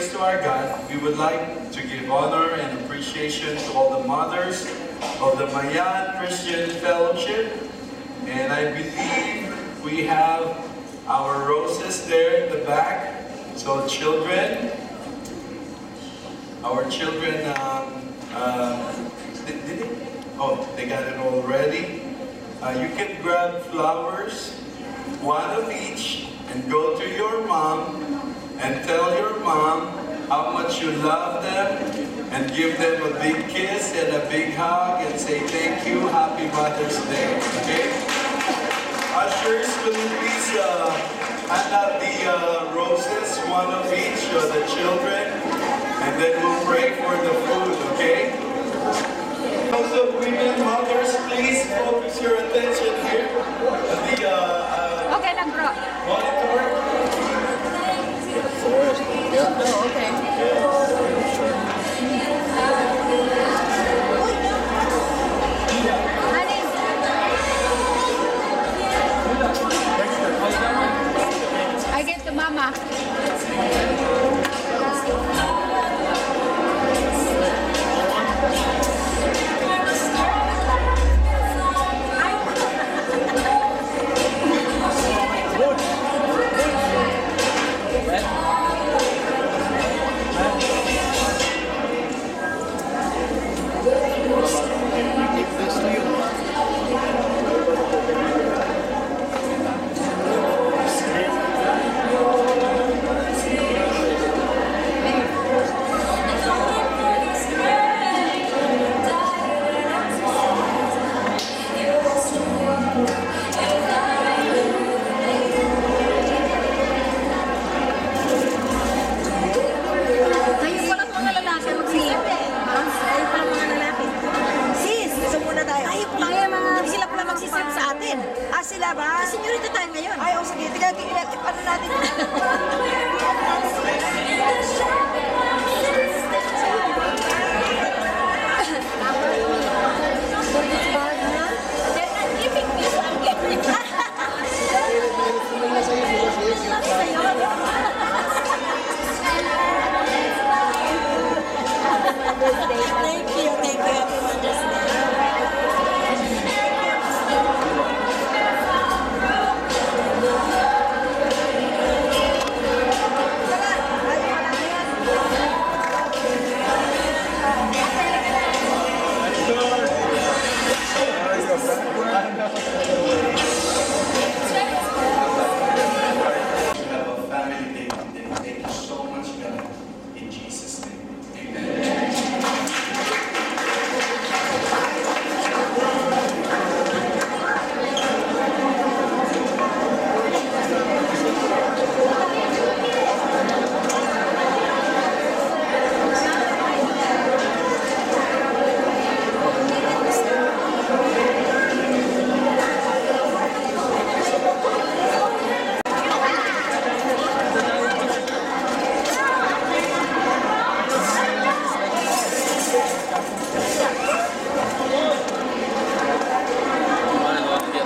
praise to our God, we would like to give honor and appreciation to all the mothers of the Mayan Christian Fellowship. And I believe we have our roses there in the back. So children, our children, did they? Oh, they got it already. You can grab flowers, one of each, and go to your mom and tell your mom how much you love them and give them a big kiss and a big hug and say thank you, happy Mother's Day, okay? Ushers, will you please hand out the roses, one of each, for the children, and then we'll pray for the food, okay? Also, women, mothers, please focus your attention here at the Okay lang, bro. monitor. Oh, okay. I give to mama. Kayo palang mga lalaki mag-sip. Ha? Kayo palang mga lalaki. Sis, gusto muna tayo. Tayo mga... Hindi sila pala magsisip sa atin. Ah, sila ba? Senyorita tayo ngayon. Ay, sige. Tingnan, ano natin? They're not giving me, so I'm giving. Thank